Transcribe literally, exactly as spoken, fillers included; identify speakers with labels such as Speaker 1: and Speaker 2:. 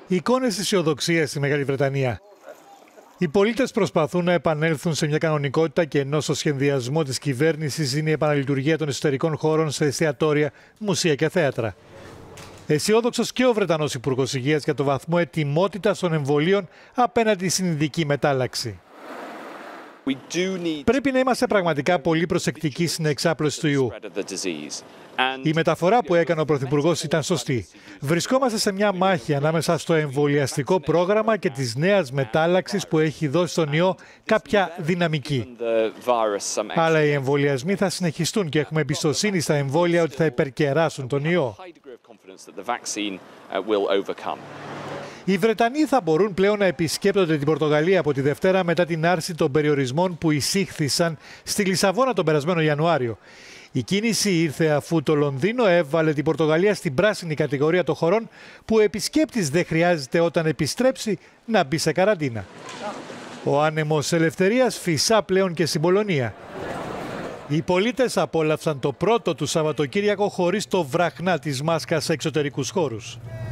Speaker 1: Εικόνες αισιοδοξίας στη Μεγάλη Βρετανία. Οι πολίτες προσπαθούν να επανέλθουν σε μια κανονικότητα και ενώ στο σχεδιασμό της κυβέρνησης είναι η επαναλειτουργία των εσωτερικών χώρων σε εστιατόρια, μουσεία και θέατρα. Αισιόδοξος και ο Βρετανός Υπουργός Υγείας για το βαθμό ετοιμότητας των εμβολίων απέναντι στην ειδική μετάλλαξη. Πρέπει να είμαστε πραγματικά πολύ προσεκτικοί στην εξάπλωση του ιού. Η μεταφορά που έκανε ο Πρωθυπουργός ήταν σωστή. Βρισκόμαστε σε μια μάχη ανάμεσα στο εμβολιαστικό πρόγραμμα και της νέας μετάλλαξης που έχει δώσει στον ιό κάποια δυναμική. Αλλά οι εμβολιασμοί θα συνεχιστούν και έχουμε εμπιστοσύνη στα εμβόλια ότι θα υπερκεράσουν τον ιό. Οι Βρετανοί θα μπορούν πλέον να επισκέπτονται την Πορτογαλία από τη Δευτέρα μετά την άρση των περιορισμών που εισήχθησαν στη Λισαβόνα τον περασμένο Ιανουάριο. Η κίνηση ήρθε αφού το Λονδίνο έβαλε την Πορτογαλία στην πράσινη κατηγορία των χωρών που ο επισκέπτης δεν χρειάζεται όταν επιστρέψει να μπει σε καραντίνα. Ο άνεμος ελευθερίας φυσά πλέον και στην Πολωνία. Οι πολίτες απόλαυσαν το πρώτο του Σαββατοκύριακο χωρίς το βραχνά της μάσκας σε εξωτερικούς χώρους.